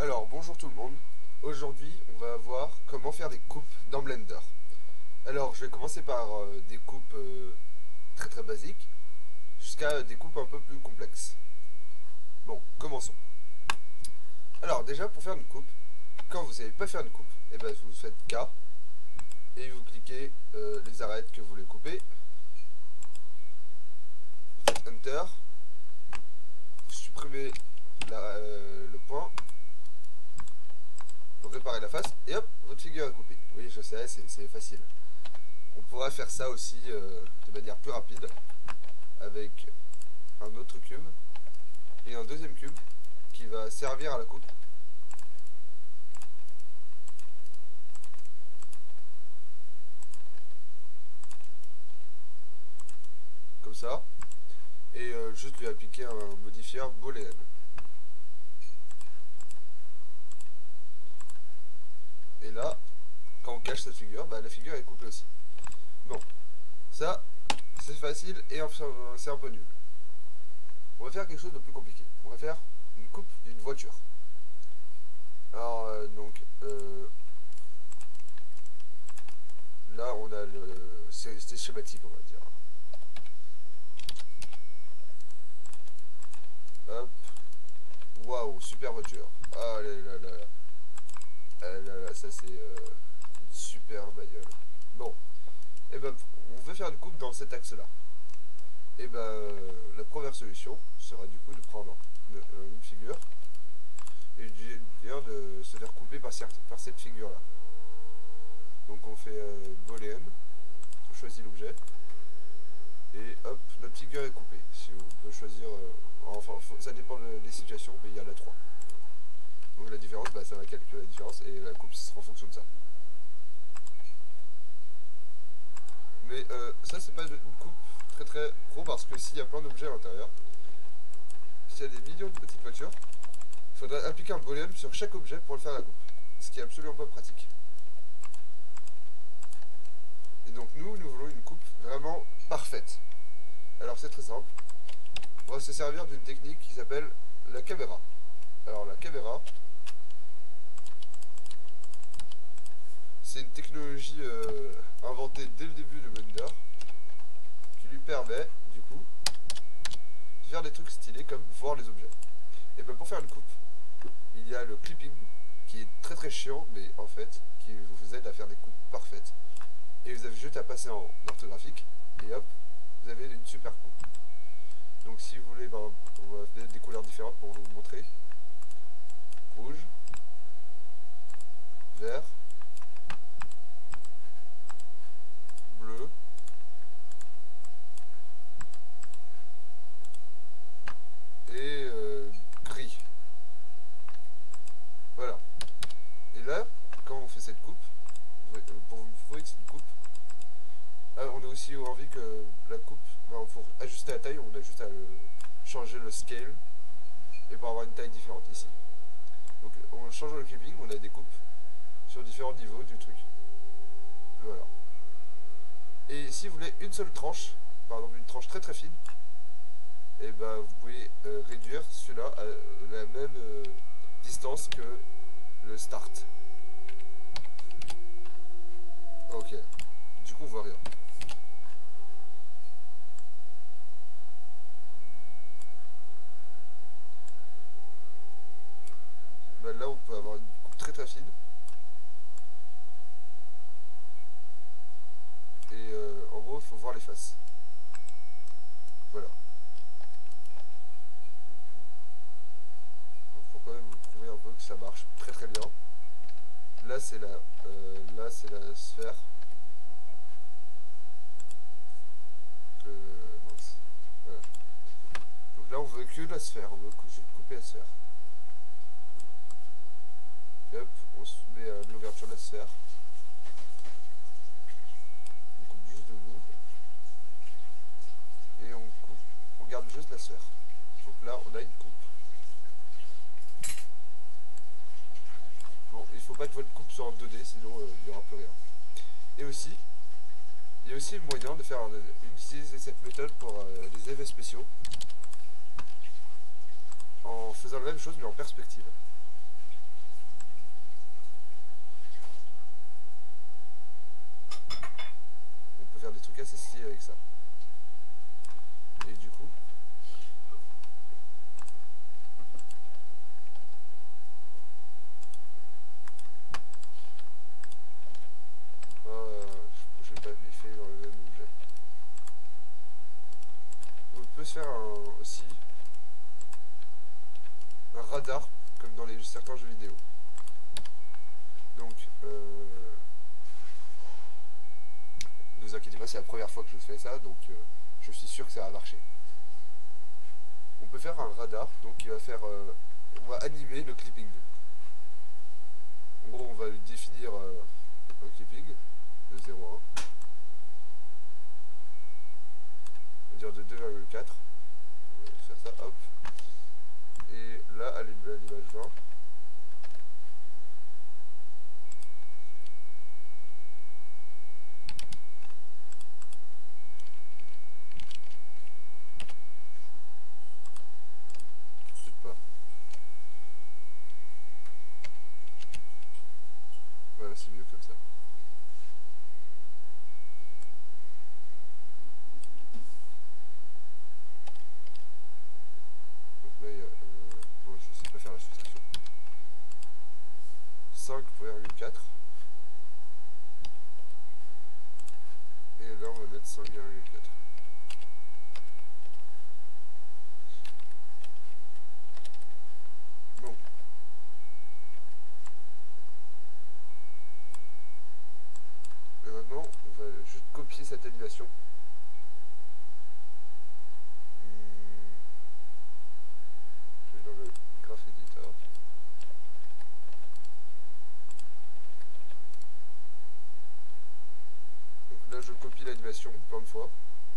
Alors bonjour tout le monde, aujourd'hui on va voir comment faire des coupes dans Blender. Alors je vais commencer par des coupes très basiques jusqu'à des coupes un peu plus complexes. Bon, commençons. Alors déjà pour faire une coupe, quand vous savez pas faire une coupe, et ben vous faites K et vous cliquez les arêtes que vous voulez couper. Vous faites Enter, vous supprimez le point. Pour réparer la face, et hop, votre figure est coupée. Oui, je sais, c'est facile. On pourra faire ça aussi de manière plus rapide, avec un autre cube, et un deuxième cube, qui va servir à la coupe. Comme ça. Et juste lui appliquer un modifier boolean. Et là, quand on cache cette figure, bah, la figure est coupée aussi. Bon, ça, c'est facile et c'est un peu nul. On va faire quelque chose de plus compliqué. On va faire une coupe d'une voiture. Alors, là, on a c'est schématique, on va dire. Hop. Waouh, super voiture. Ah là là là. Ah là là, ça c'est une super bagnole. Bon, et ben on veut faire une coupe dans cet axe-là. Et ben la première solution sera du coup de prendre une figure et de se faire couper par cette figure-là. Donc on fait boolean, on choisit l'objet et hop, notre figure est coupée. Si on peut choisir, enfin ça dépend des situations, mais il y en a 3. Donc la différence, bah, ça va calculer la différence et la coupe sera en fonction de ça. Mais ça c'est pas une coupe très pro parce que s'il y a plein d'objets à l'intérieur, s'il y a des millions de petites voitures, il faudrait appliquer un boolean sur chaque objet pour le faire la coupe. Ce qui est absolument pas pratique. Et donc nous voulons une coupe vraiment parfaite. Alors c'est très simple. On va se servir d'une technique qui s'appelle la caméra. Alors la caméra, c'est une technologie inventée dès le début de Blender qui lui permet du coup de faire des trucs stylés comme voir les objets. Et bien pour faire une coupe, il y a le clipping qui est très chiant mais en fait qui vous aide à faire des coupes parfaites. Et vous avez juste à passer en orthographique et hop, vous avez une super coupe. Donc si vous voulez, on va mettre des couleurs différentes pour vous montrer. Rouge, vert, bleu, et gris. Voilà. Et là, quand on fait cette coupe, pour vous prouver que c'est une coupe, on a aussi envie que la coupe, pour ajuster la taille, on a juste à changer le scale et pour avoir une taille différente ici. Donc en changeant le clipping, on a des coupes sur différents niveaux du truc. Voilà. Et si vous voulez une seule tranche, par exemple une tranche très fine, et ben vous pouvez réduire celui-là à la même distance que le start. Ok. Du coup on voit rien. Ben là on peut avoir une coupe très fine. Et en gros il faut voir les faces. Voilà. Donc pour quand même vous prouver un peu que ça marche très bien. Là c'est la sphère. Mince. Voilà. Donc là on veut que la sphère, on veut juste couper la sphère. Et hop, on se met à l'ouverture de la sphère. On coupe juste de bout. Et on garde juste la sphère. Donc là on a une coupe. Bon, il faut pas que votre coupe soit en 2D, sinon il n'y aura plus rien. Et aussi, il y a aussi le moyen de faire utiliser cette méthode pour les effets spéciaux en faisant la même chose mais en perspective. truc assez stylé avec ça. Et du coup, je vais pas biffer dans le même objet. On peut se faire aussi un radar comme dans certains jeux vidéo. Donc, ne vous inquiétez pas, c'est la première fois que je fais ça, donc je suis sûr que ça va marcher. On peut faire un radar, donc il va faire, on va animer le clipping. En gros, on va lui définir un clipping de 0,1. On va dire de 2,4. On va faire ça, hop. Et là, à l'image 20. Peut-être pas. Voilà, c'est mieux comme ça. Donc là, il y a... bon, je sais pas faire la soustraction. 5,4. Et là, on va mettre 5,4. Bon. Et maintenant, on va juste copier cette animation. Je vais dans le Graph Editor. Donc là, je copie l'animation plein de fois.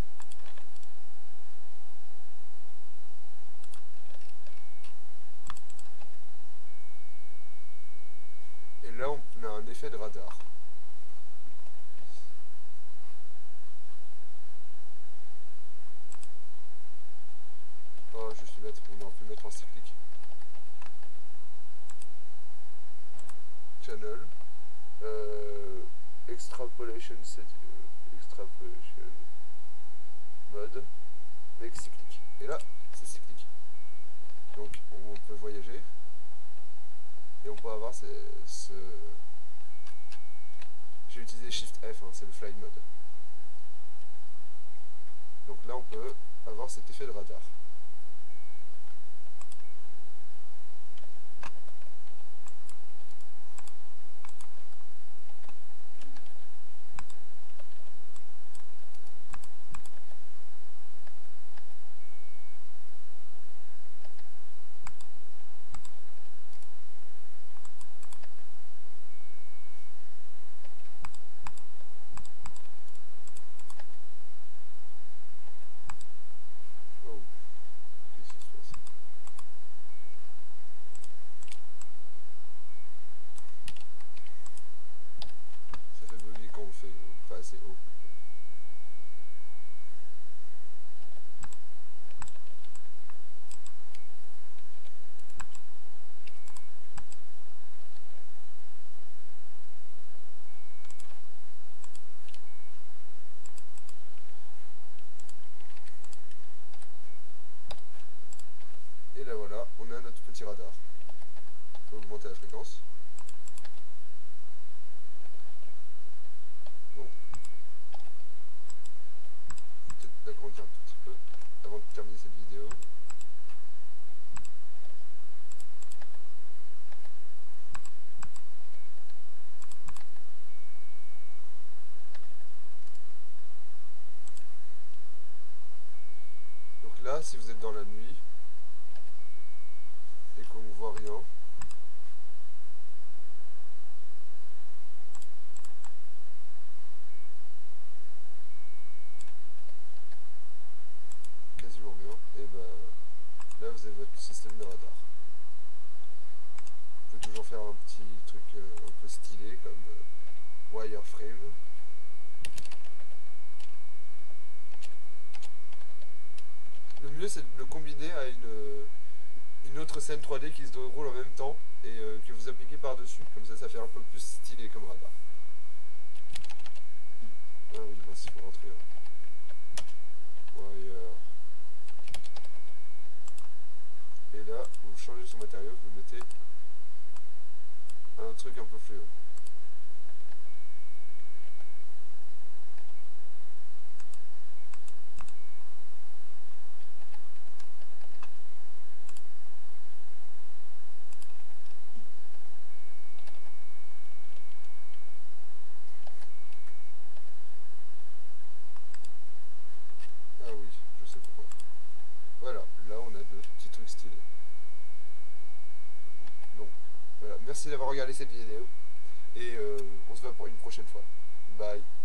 Et là, on a un effet de radar. Oh, je suis bête, on aurait pu mettre en cyclique. Channel. Extrapolation mode. Avec cyclique. Et là, c'est cyclique. Donc, on peut voyager. Et on peut avoir ce... J'ai utilisé Shift F, hein, c'est le fly mode. Donc là, on peut avoir cet effet de radar. Pas assez haut. Et là voilà, on a notre petit radar. On peut augmenter la fréquence. Bon. Peut-être l'agrandir un tout petit peu avant de terminer cette vidéo. Donc là, si vous êtes dans la nuit et qu'on ne voit rien, quasiment rien, et ben là vous avez votre système de radar. Vous pouvez toujours faire un petit truc un peu stylé comme wireframe. Le mieux c'est de le combiner à une autre scène 3D qui se déroule en même temps et que vous appliquez par dessus. Comme ça, ça fait un peu plus stylé comme radar. Ah oui, vas-y, pour rentrer. Wire. Et là, vous changez son matériau, vous mettez un truc un peu fluo. Ah oui, je sais pourquoi. Voilà, là on a deux petits trucs stylés. Bon, voilà, merci d'avoir regardé cette vidéo. Et on se voit pour une prochaine fois. Bye.